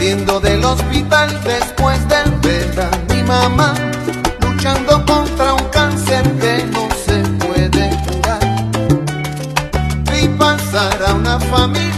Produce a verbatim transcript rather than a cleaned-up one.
saliendo del hospital después de ver a mi mamá luchando contra un cáncer que no se puede curar. Vi pasar a una familia